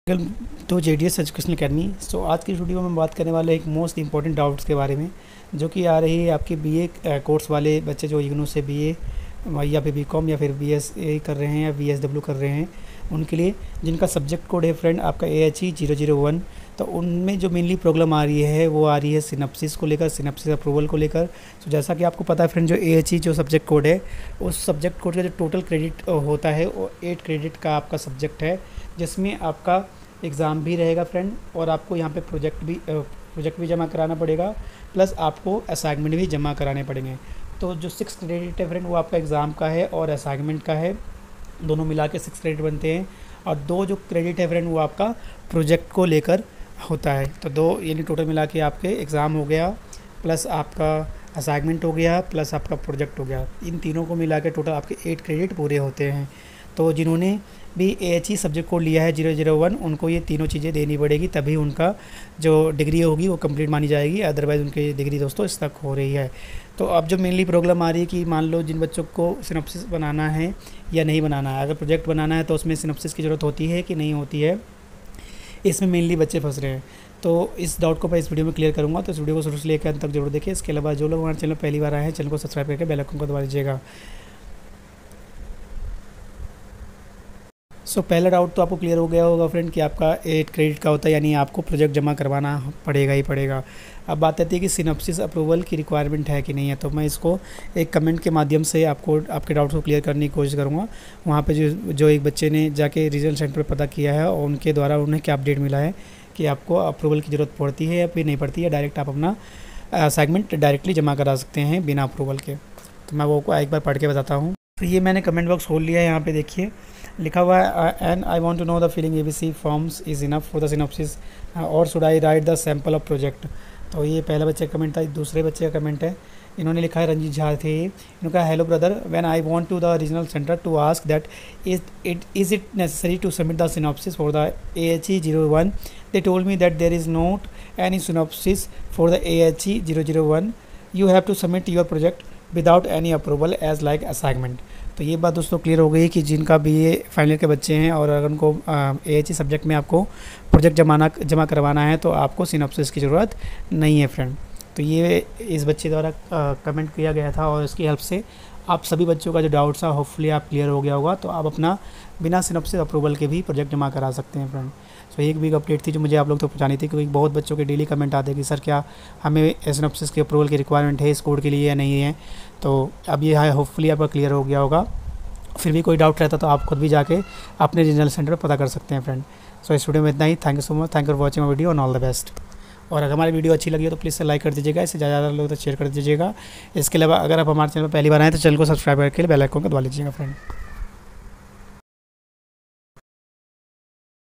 तो JDS educational academy. सो आज की वीडियो में बात करने वाले एक मोस्ट इंपॉर्टेंट डाउट्स के बारे में जो कि आ रही है आपके BA कोर्स वाले बच्चे जो इग्नू से BA या फिर BCom या फिर BSA कर रहे हैं या BSW कर रहे हैं, उनके लिए जिनका सब्जेक्ट कोड है फ्रेंड आपका AHE 001। तो उनमें जो मेनली प्रॉब्लम आ रही है वो आ रही है सिनॉप्सिस को लेकर, सिनॉप्सिस अप्रूवल को लेकर। तो जैसा कि आपको पता है फ्रेंड, जो AHE जो सब्जेक्ट कोड है उस सब्जेक्ट कोड का जो टोटल क्रेडिट होता है वो 8 क्रेडिट का आपका सब्जेक्ट है, जिसमें आपका एग्ज़ाम भी रहेगा फ्रेंड, और आपको यहाँ पे प्रोजेक्ट भी जमा कराना पड़ेगा, प्लस आपको असाइनमेंट भी जमा कराने पड़ेंगे। तो जो 6 क्रेडिट है फ्रेंड वो आपका एग्ज़ाम का है और असाइनमेंट का है, दोनों मिला के 6 क्रेडिट बनते हैं। और 2 जो क्रेडिट है फ्रेंड वो आपका प्रोजेक्ट को लेकर होता है। तो 2 यानी टोटल मिला के आपके एग्ज़ाम हो गया, प्लस आपका असाइनमेंट हो गया, प्लस आपका प्रोजेक्ट हो गया। इन तीनों को मिला के टोटल आपके 8 क्रेडिट पूरे होते हैं। तो जिन्होंने भी AHE सब्जेक्ट कोड लिया है 001, उनको ये तीनों चीज़ें देनी पड़ेगी, तभी उनका जो डिग्री होगी वो कंप्लीट मानी जाएगी, अदरवाइज़ उनकी डिग्री दोस्तों स्टक हो रही है। तो अब जो मेनली प्रॉब्लम आ रही है कि मान लो जिन बच्चों को सिनॉप्सिस बनाना है या नहीं बनाना है, अगर प्रोजेक्ट बनाना है तो उसमें सिनॉप्सिस की ज़रूरत होती है कि नहीं होती है, इसमें मेनली बच्चे फंस रहे हैं। तो इस डाउट को मैं इस वीडियो में क्लियर करूँगा, तो इस वीडियो को शुरू से लेकर अंत तक जरूर देखिए। इसके अलावा जो लोग हमारे चैनल पहली बार आए हैं, चैनल को सब्सक्राइब करके बेल आइकन को दबा दीजिएगा। सो पहला डाउट तो आपको क्लियर हो गया होगा फ्रेंड कि आपका 8 क्रेडिट का होता है, यानी आपको प्रोजेक्ट जमा करवाना पड़ेगा ही पड़ेगा। अब बात आती है कि सिनॉप्सिस अप्रूवल की रिक्वायरमेंट है कि नहीं है, तो मैं इसको एक कमेंट के माध्यम से आपको आपके डाउट्स को क्लियर करने की कोशिश करूँगा। वहाँ पे जो एक बच्चे ने जाके रीजनल सेंटर पर पता किया है और उनके द्वारा उन्हें क्या अपडेट मिला है कि आपको अप्रूवल की ज़रूरत पड़ती है या फिर नहीं पड़ती है, डायरेक्ट आप अपना असाइनमेंट डायरेक्टली जमा करा सकते हैं बिना अप्रूवल के। तो मैं वो को एक बार पढ़ के बताता हूँ। तो ये मैंने कमेंट बॉक्स खोल लिया है, यहाँ पे देखिए लिखा हुआ है and I want to know the filling ABC forms is enough for the synopsis और should I write the sample of project. तो ये पहला बच्चे का कमेंट था। दूसरे बच्चे का कमेंट है, इन्होंने लिखा है, रंजीत झा थे। इन्होंने कहा hello brother, when I want to the regional centre to ask that is it necessary to submit the synopsis for the AHE 01, they told me that there is not any synopsis for the AHE 001, you have to submit your project without any approval as like assignment. तो ये बात दोस्तों clear हो गई कि जिनका BA final के बच्चे हैं और अगर उनको AHE सब्जेक्ट में आपको प्रोजेक्ट जमा करवाना है तो आपको सिनॉप्सिस की ज़रूरत नहीं है फ्रेंड। तो ये इस बच्चे द्वारा कमेंट किया गया था और इसकी हेल्प से आप सभी बच्चों का जो डाउट्स था होपफुली आप क्लियर हो गया होगा। तो आप अपना बिना सिनॉप्सिस अप्रूवल के भी प्रोजेक्ट जमा करा सकते हैं फ्रेंड। तो एक बिग अपडेट थी जो मुझे आप लोग तक पहुंचानी थी, क्योंकि बहुत बच्चों के डेली कमेंट आते हैं कि सर क्या हमें सिनॉप्सिस के अप्रूवल की रिक्वायरमेंट है इस कोड के लिए या नहीं है। तो अब ये है होपफुली आपका क्लियर हो गया होगा। फिर भी कोई डाउट रहता तो आप खुद भी जाके अपने रीजनल सेंटर पर पता कर सकते हैं फ्रेंड। सो इस वीडियो में इतना ही। Thank you so much, thank you for watching my video and all the best. और अगर हमारी वीडियो अच्छी लगी हो तो प्लीज़ से लाइक कर दीजिएगा, इसे ज़्यादा लोगों तक शेयर कर दीजिएगा। इसके अलावा अगर आप हमारे चैनल पर पहली बार आए तो चैनल को सब्सक्राइब करके बेल आइकन को दबा लीजिएगा फ्रेंड।